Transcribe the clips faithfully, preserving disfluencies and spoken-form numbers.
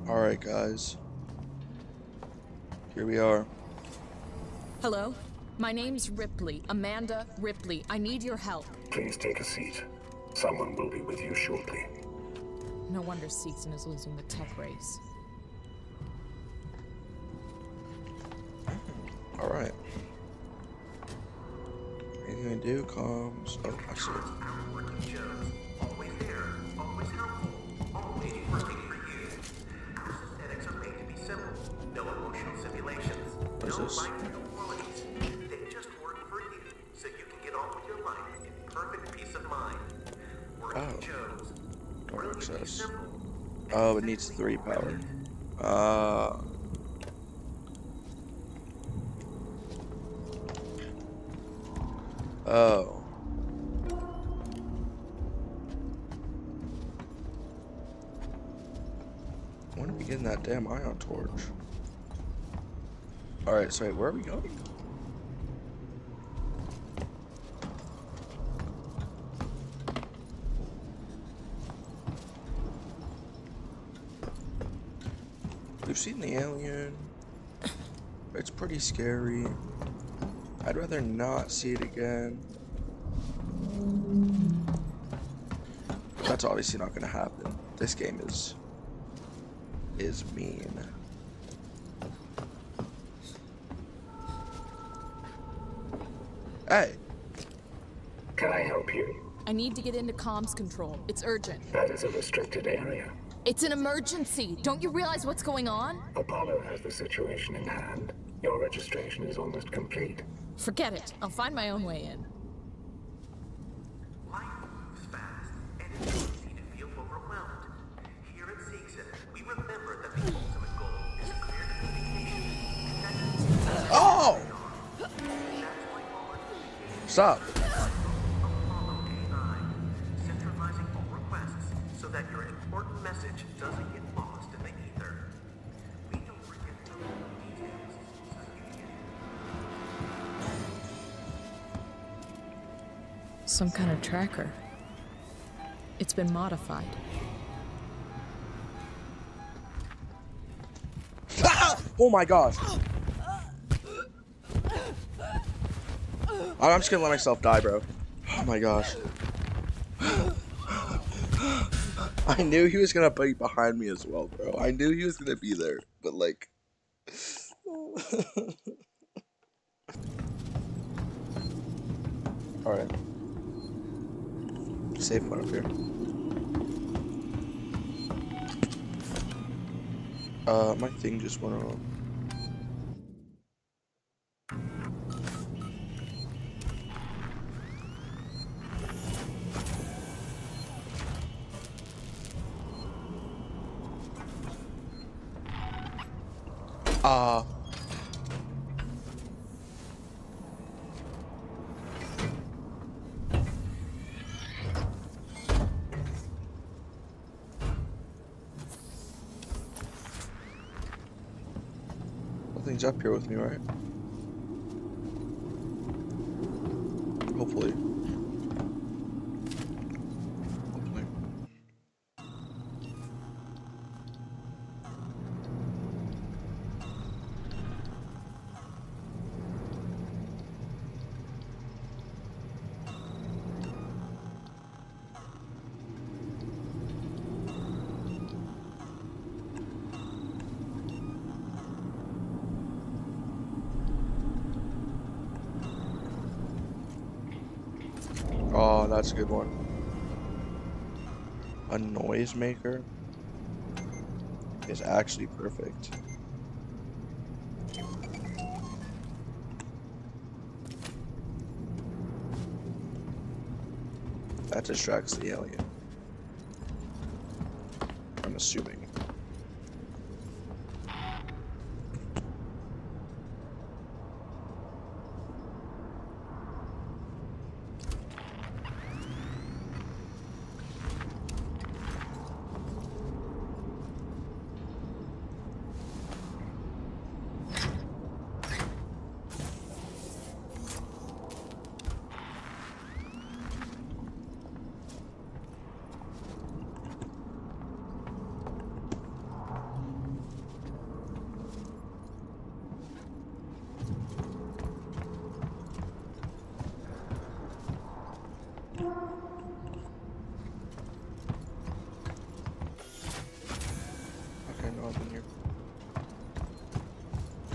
Alright, guys. Here we are. Hello? My name's Ripley. Amanda Ripley. I need your help. Please take a seat. Someone will be with you shortly. No wonder Seegson is losing the tech race. Alright. Anything to do? Comms. Oh, I see it. Always there, always helpful, always working for you. Our synthetics are made to be simple. No emotional simulations. What is no this? life qualities. They just work for you, so you can get on with your life in perfect peace of mind. Working Oh. Joes. Door Brilliantly access. simple. Oh, it needs three power. Uh. Oh. I want to be getting that damn ion torch. Alright, so wait, where are we going? We've seen the alien. It's pretty scary. I'd rather not see it again. That's obviously not gonna happen. This game is is mean. Hey, Can I help you? I need to get into comms control. It's urgent. That is a restricted area. It's an emergency. Don't you realize what's going on? Apollo has the situation in hand. Your registration is almost complete. Forget it. I'll find my own way in. Life moves fast, and it's easy to feel overwhelmed. Here at Seegson, we remember that the ultimate goal is clear communication. And that means oh, that's why all our communication stop. Apollo A I, centralizing all requests so that your important message doesn't get lost in the ether. We don't forget the little details so you can get Some kind of tracker. It's been modified. Oh my gosh. I'm just gonna let myself die, bro. Oh my gosh. I knew he was gonna be behind me as well, bro. I knew he was gonna be there, but like. Alright. Safe one up here. Uh, my thing just went on. Ah. Uh, Nothing's up here with me, right? Hopefully. Hopefully. Oh, that's a good one. A noisemaker is actually perfect. That distracts the alien. I'm assuming.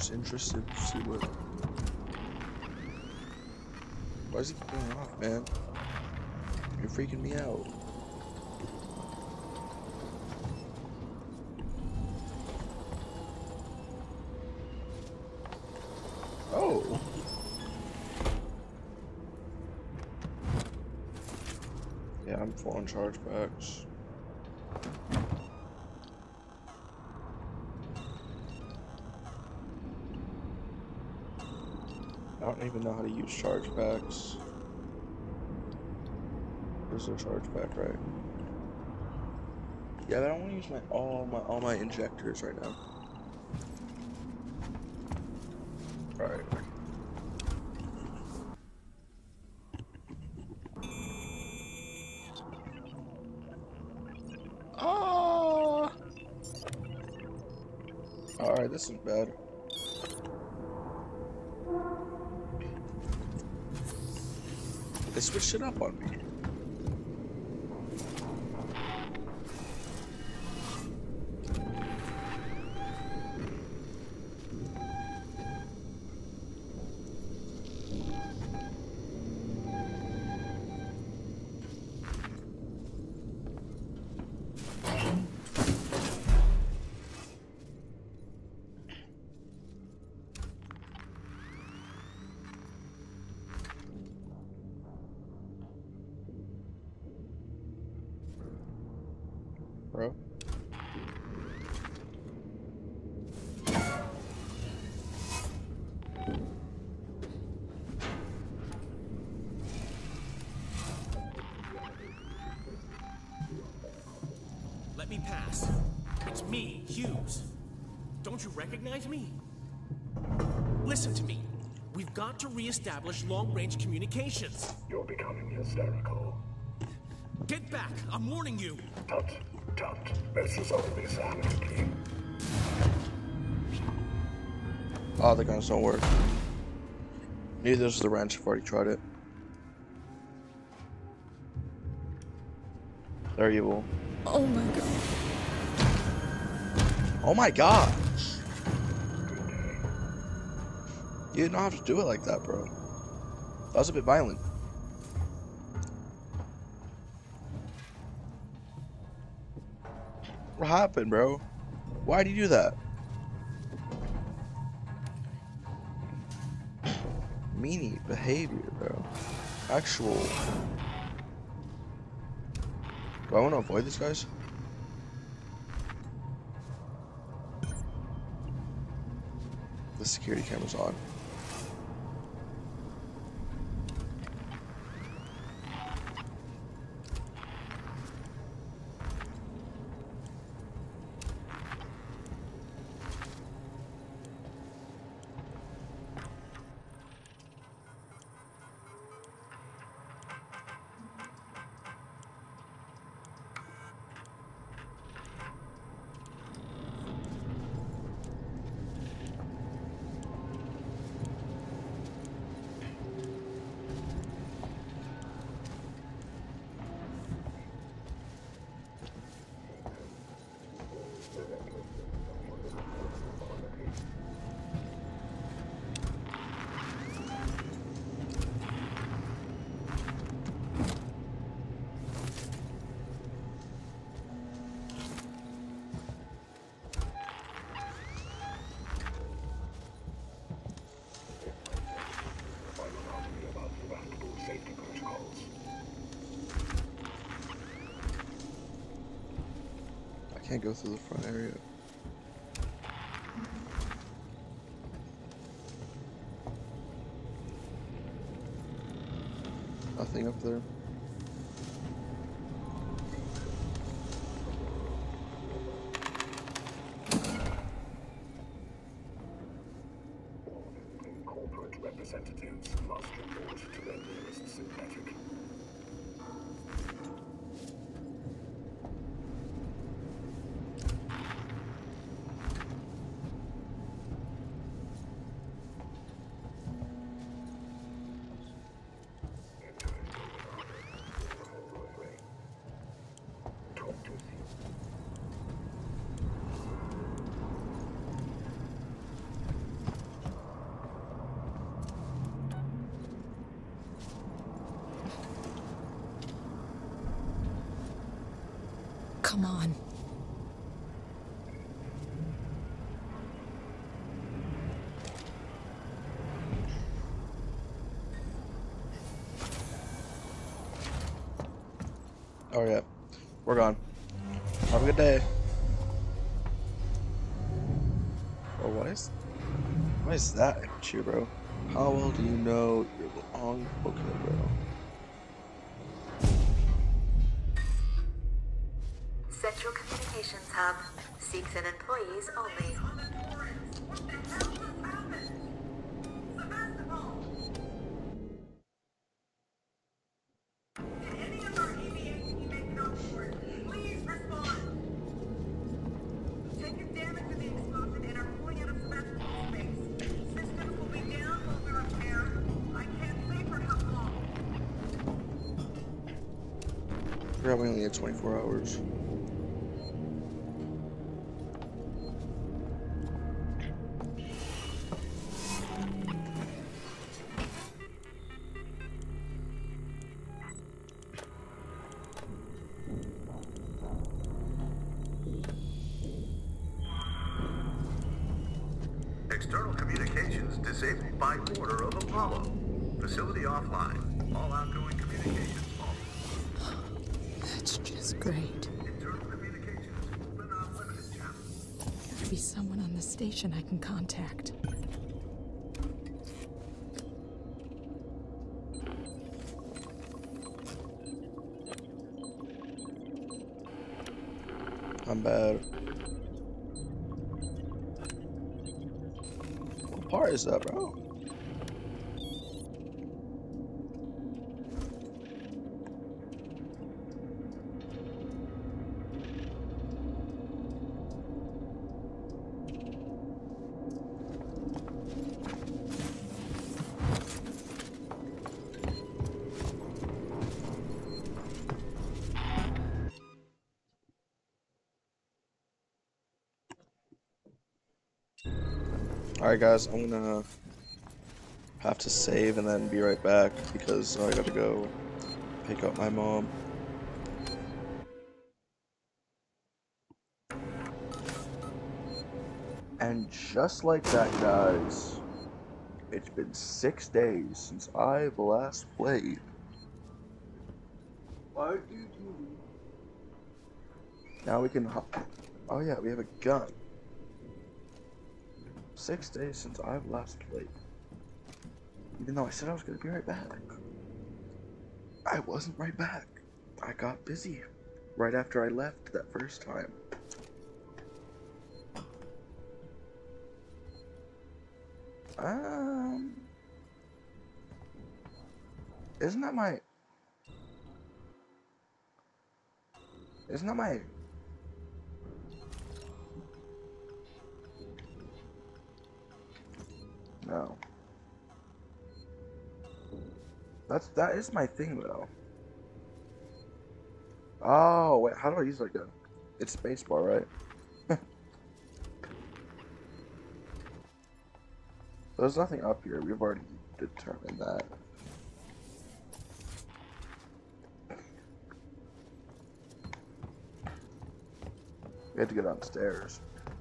just interested to see what. Why is he going off, man? You're freaking me out. Oh. Yeah, I'm full on chargebacks. I don't even know how to use chargebacks. There's no chargeback, right? Yeah, but I don't want to use my all my all my injectors right now. All right. Ah! All right, this is bad. They switched it up on me. Bro. Let me pass. It's me, Hughes. Don't you recognize me? Listen to me. We've got to re-establish long-range communications. You're becoming hysterical. Get back! I'm warning you! Tut, tut. This is only sanity. Oh, the guns don't work. Neither does the wrench. I've already tried it. They're evil. Oh my god. Oh my gosh! You did not have to do it like that, bro. That was a bit violent. What happened, bro? Why'd you do that? Meanie behavior, bro. Actual. Do I want to avoid these guys? The security camera's on. Can't go through the front area. Nothing up there. Corporate representatives must report to their nearest synthetic. Come on. Oh yeah, we're gone. Have a good day. Oh, what is, what is that image here, bro? How well do you know your long? Okay, bro. Central Communications Hub. Seeks and employees only. I forgot we only had twenty-four hours. External communications disabled by order of Apollo. Facility offline. All outgoing communications off. That's just great. Internal communications open on limited channels. There'll be someone on the station I can contact. I'm bad. What part is that, bro? Alright guys, I'm gonna have to save and then be right back because I gotta go pick up my mom. And just like that, guys, it's been six days since I've last played. Why did you? Now we can hop. Oh yeah, we have a gun. Six days since I've last played. Even though I said I was gonna be right back. I wasn't right back. I got busy right after I left that first time. Um, isn't that my? Isn't that my? No. That's that is my thing though. Oh wait, how do I use like a? It's spacebar, right? There's nothing up here. We've already determined that. We had to get downstairs.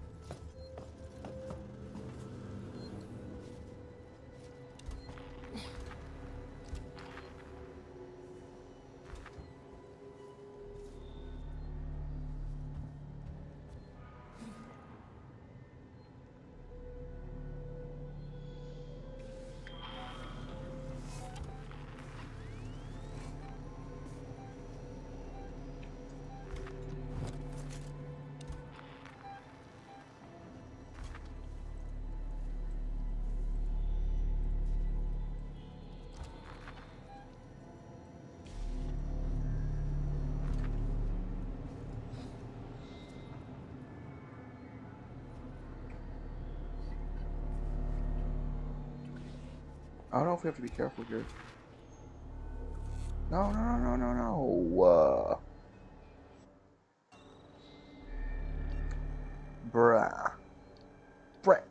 I don't know if we have to be careful here. No, no, no, no, no, no. Uh, bruh. Frick.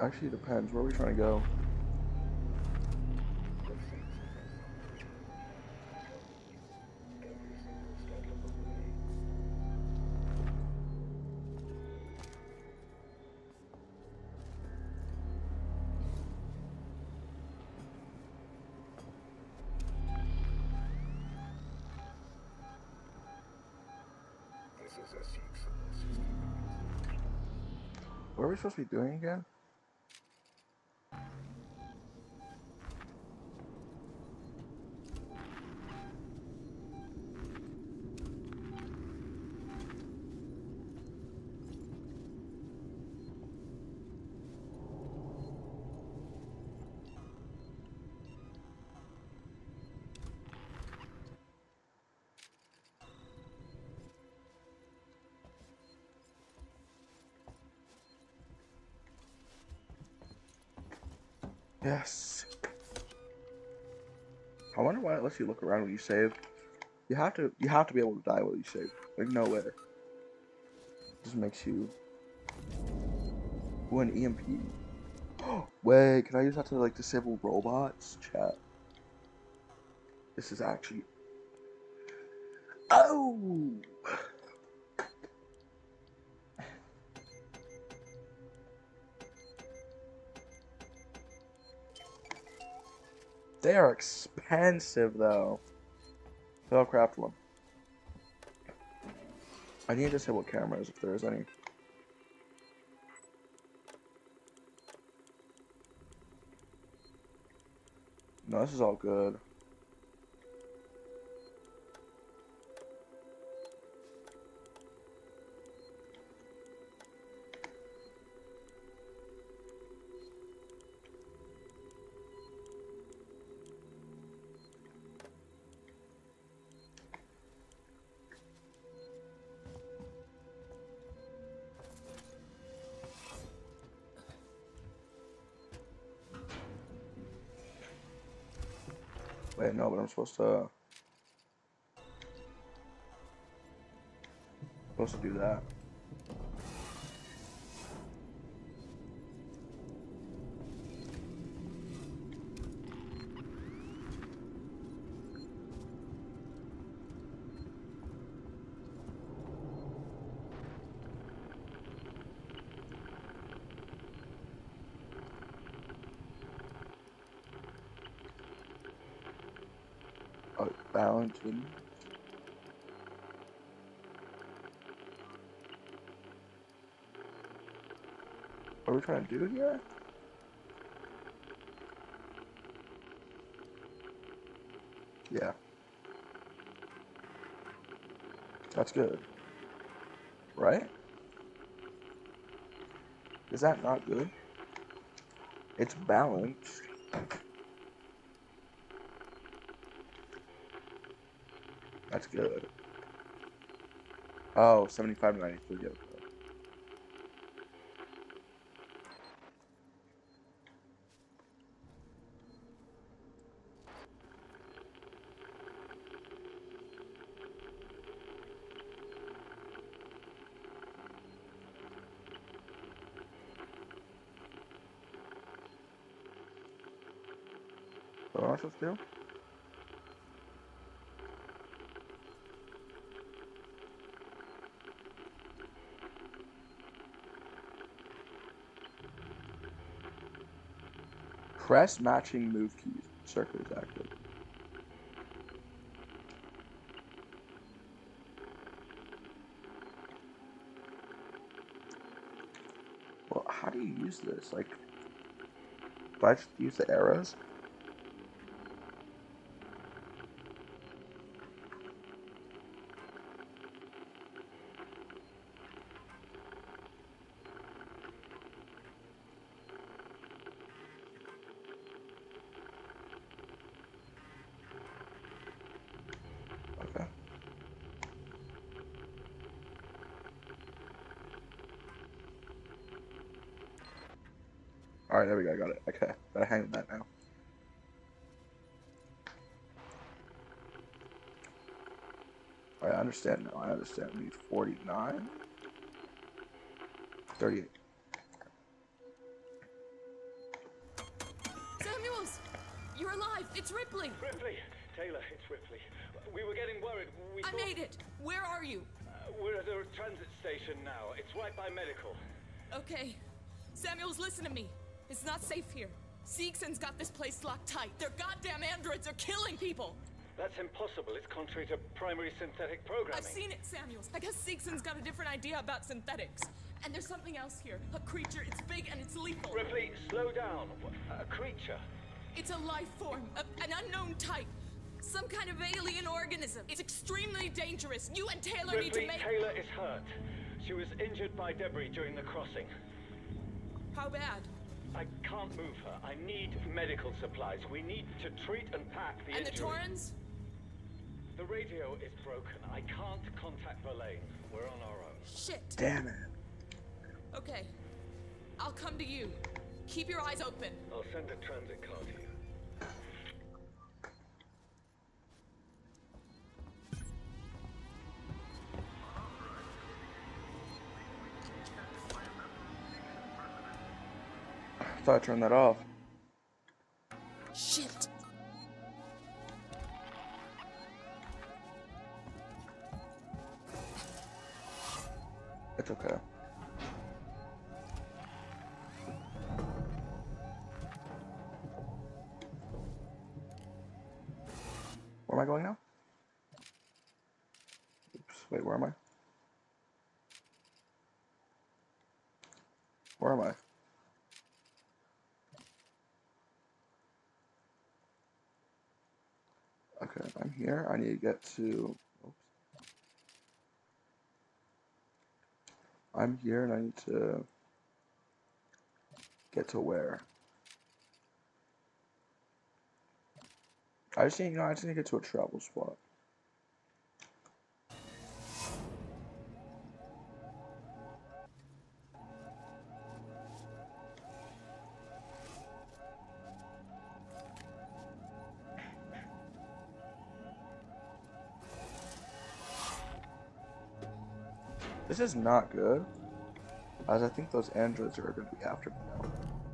Actually, it depends. Where are we trying to go? This is a Sikh system. What are we supposed to be doing again? Yes. I wonder why it lets you look around when you save. You have to. You have to be able to die while you save. Like no way. Just makes you. Ooh, an E M P. Wait, can I use that to like disable robots? Chat. This is actually. Oh. They are expensive though. So I'll craft one. I need to disable cameras if there is any. No, this is all good. Wait, no, but I'm supposed to supposed to do that. Oh, balancing. What are we trying to do here? Yeah. That's good. Right? Is that not good? It's balanced. That's good. Oh, seventy-five to ninety-three. Okay. What am I supposed to do? Press matching move keys. Circle is active. Well, how do you use this? Like, do I just use the arrows? Okay. Alright, there we go, I got it. Okay, gotta hang with that now. Alright, I understand now, I understand. We need forty-nine. thirty-eight. Samuels! You're alive! It's Ripley! Ripley! Taylor, it's Ripley. We were getting worried. We I thought... made it! Where are you? Uh, we're at a transit station now. It's right by medical. Okay. Samuels, listen to me. It's not safe here. Seegson's got this place locked tight. Their goddamn androids are killing people! That's impossible. It's contrary to primary synthetic programming. I've seen it, Samuels. I guess Seegson's got a different idea about synthetics. And there's something else here. A creature. It's big and it's lethal. Ripley, slow down. A creature? It's a life form. A, an unknown type. Some kind of alien organism. It's extremely dangerous. You and Taylor Ripley, need to make... Taylor is hurt. She was injured by debris during the crossing. How bad? I can't move her. I need medical supplies. We need to treat and pack the And injury. the Torrens? The radio is broken. I can't contact Verlaine. We're on our own. Shit. Damn it. Okay. I'll come to you. Keep your eyes open. I'll send a transit car to you. I thought I turned that off. Shit. It's okay. Where am I going now? Oops, wait, where am I? Where am I? Okay, I'm here. I need to get to... Oops. I'm here and I need to get to where? I just need, you know, I just need to get to a travel spot. This is not good, as I think those androids are going to be after me now.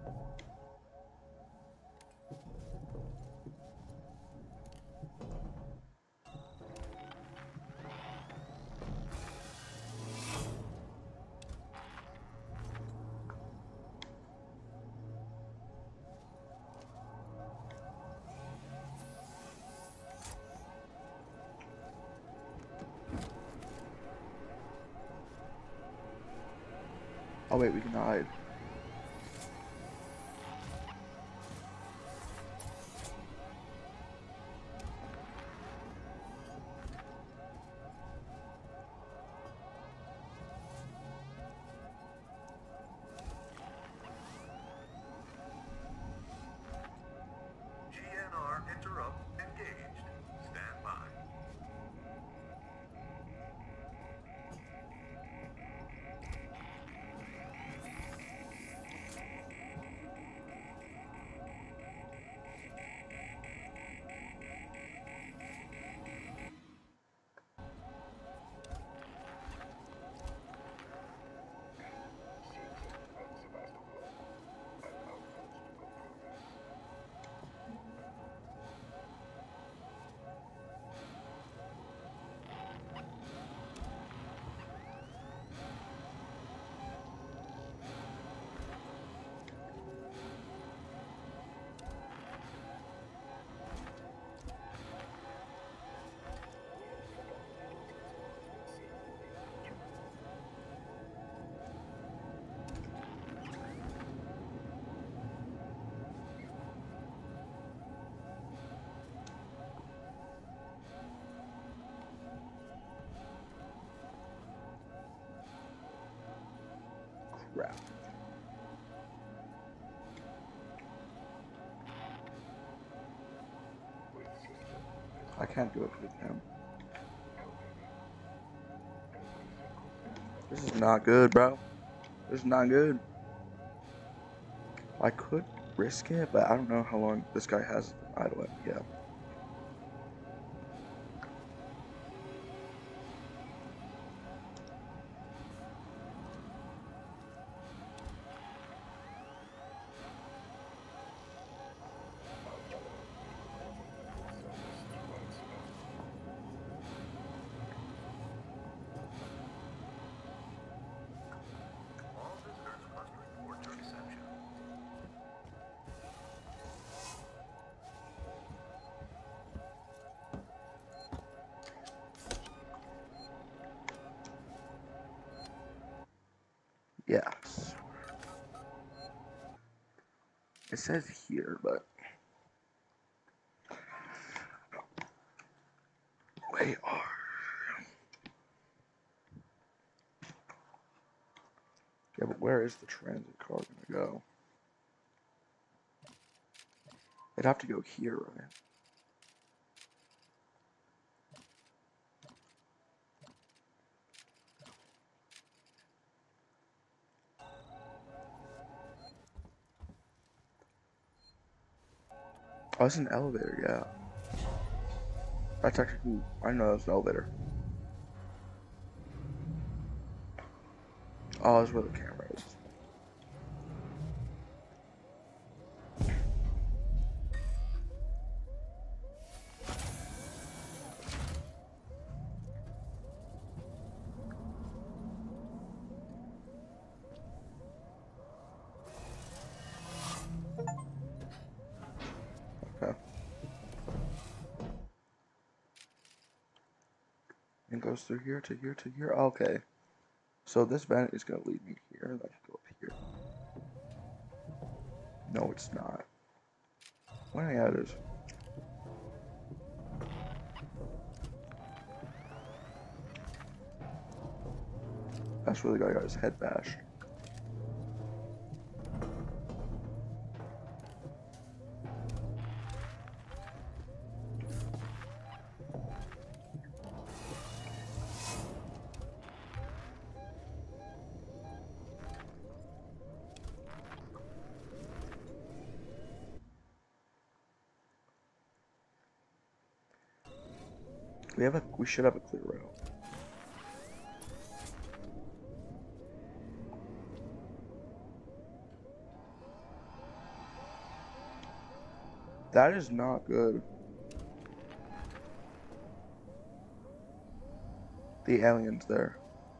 Oh wait, we can hide. G N R interrupt engaged. Stand by. Crap. I can't do it with him. This is not good, bro. This is not good. I could risk it, but I don't know how long this guy has idle it. Yeah. Yes. It says here, but we are. Yeah, but where is the transit car gonna go? It'd have to go here, right? Oh, it's an elevator, yeah. That's actually, I know it's an elevator. Oh, that's where the camera is. Okay. And goes through here to here to here. Okay. So this vent is gonna lead me here. That can go up here. No, it's not. Well, yeah, it is. That's where the guy got his head bashed. We have a. We should have a clear route. That is not good. The alien's there.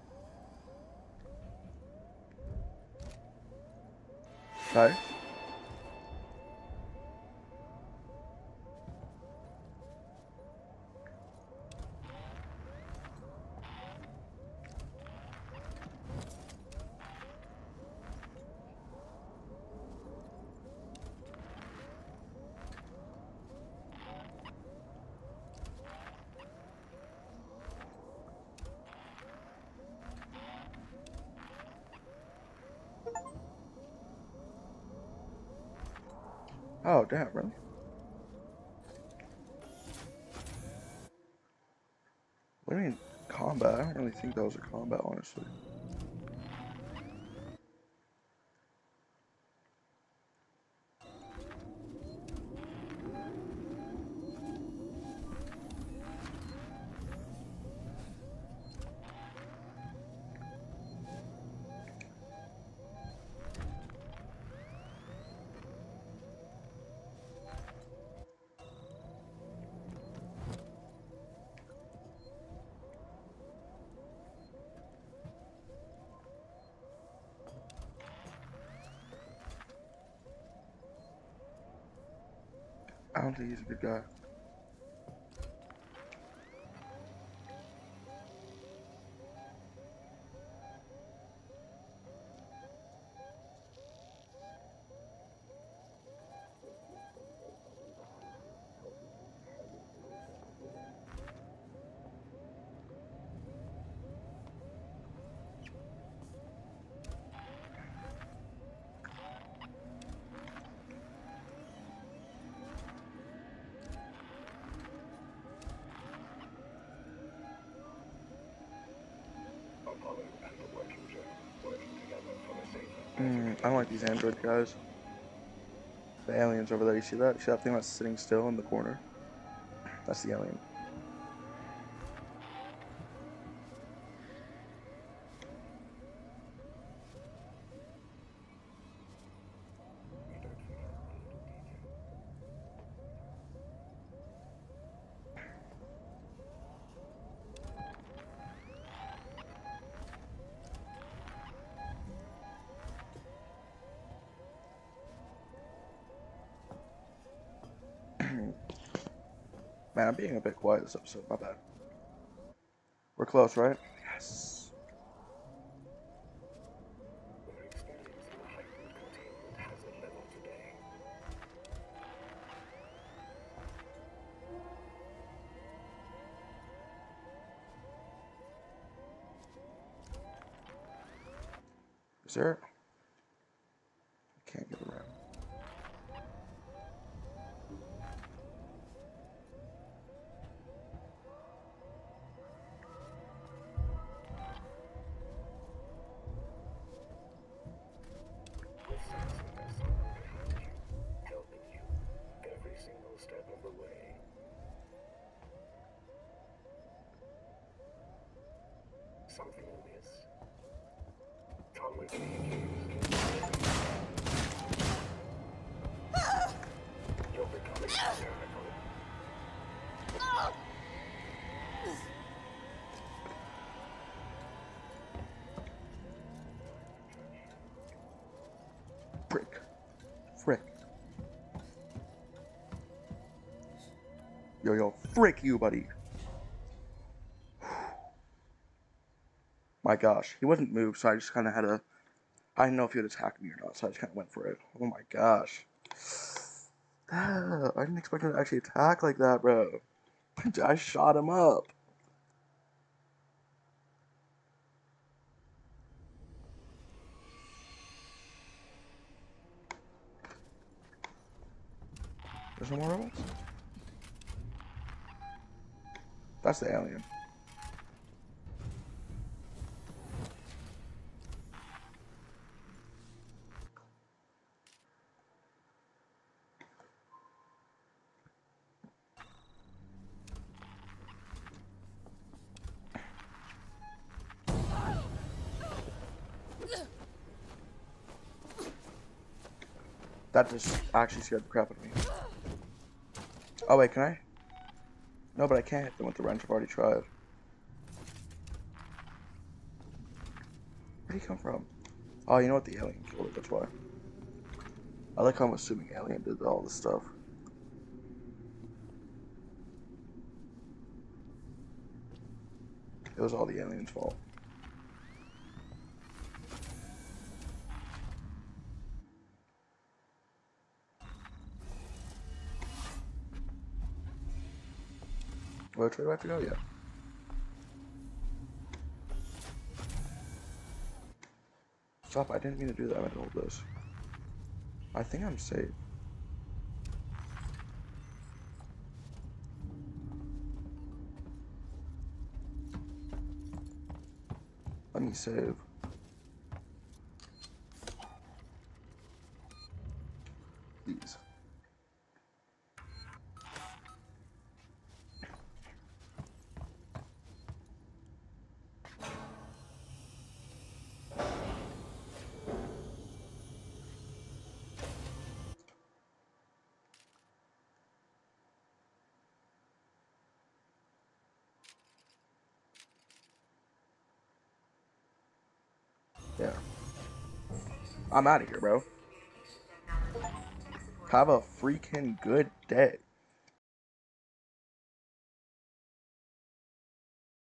Okay. Oh, damn, really? What do you mean, combat? I don't really think that was a combat, honestly. I don't think he's a good guy. Apollo and the working group working together for the safer. Mm, I don't like these android guys. The alien's over there. You see that? You see that thing that's sitting still in the corner? That's the alien. Man, I'm being a bit quiet this episode. My bad. We're close, right? Yes. Is there? I can't get around. With Seegson nestled behind you, helping you every single step of the way. Something amiss. Come with me, Hughes. You're becoming hysterical. Frick. Frick. Yo, yo, frick you, buddy. My gosh, he wasn't moved, so I just kind of had to. I didn't know if he would attack me or not, so I just kind of went for it. Oh my gosh. Ah, I didn't expect him to actually attack like that, bro. I shot him up. There's no more robots? That's the alien. That just actually scared the crap out of me. Oh wait, can I? No, but I can't hit them with the wrench. I've already tried. Where'd he come from? Oh, you know what? The alien killed it, that's why. I like how I'm assuming alien did all this stuff. It was all the alien's fault. Which way do I have to go? Yeah. Stop, I didn't mean to do that. I meant to hold this. I think I'm safe. Let me save. Please. Yeah. I'm out of here, bro. Have a freaking good day.